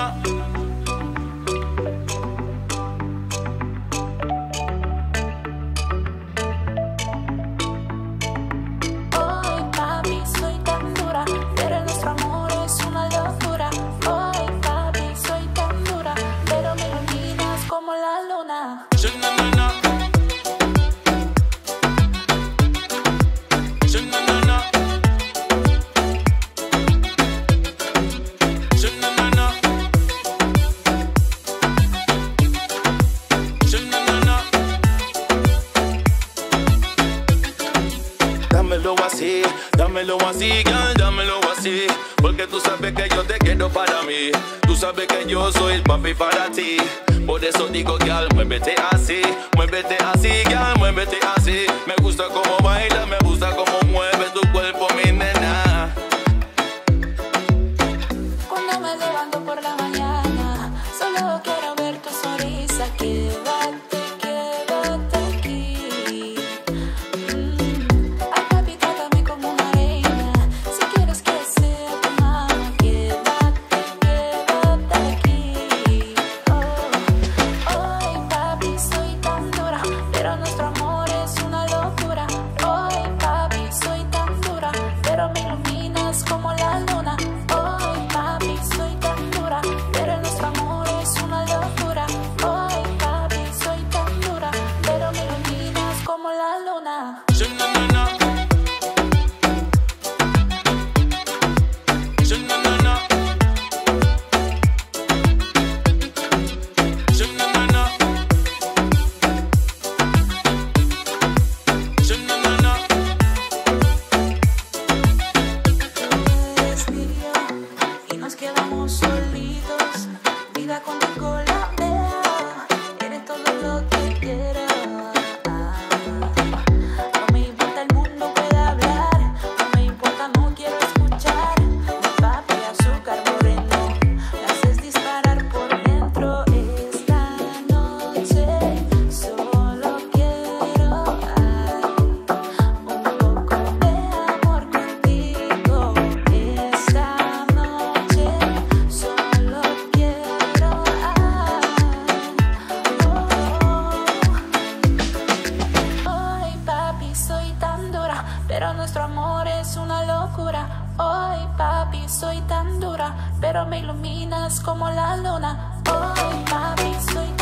Dámelo así, girl, dámelo así. Porque tú sabes que yo te quiero para mí. Tú sabes que yo soy el papi para ti. Por eso digo, girl, muévete así, girl, muévete así. Me gusta cómo baila, me gusta cómo mueve tu cuerpo, mi nena. Cuando me levanto por la mañana, solo quiero ver tu sonrisa. Quédate, quédate aquí. Ay, papi, trátame como una reina. Si quieres que sea tu mamá, quédate, quédate aquí. Hoy, papi, soy tan dura, pero nuestro amor es una locura. Hoy, papi, soy tan dura, pero me iluminas como la luna. Hoy, papi, soy tan dura, pero nuestro amor es una locura. Hoy, papi, soy tan dura, pero me iluminas como la luna. Y nos quedamos solitos, vida contigo la vea, eres todo lo que quiero. No me importa el mundo pueda hablar, no me importa, no quiero escuchar. Mi papi, azúcar moreno, me haces disparar por dentro. Esta noche solo quiero un poco de amor contigo. Esta noche solo quiero Hoy, papi, soy tan dura, pero nuestro amor es una locura. Hoy, papi, soy tan dura, pero me iluminas como la luna. Hoy, papi, soy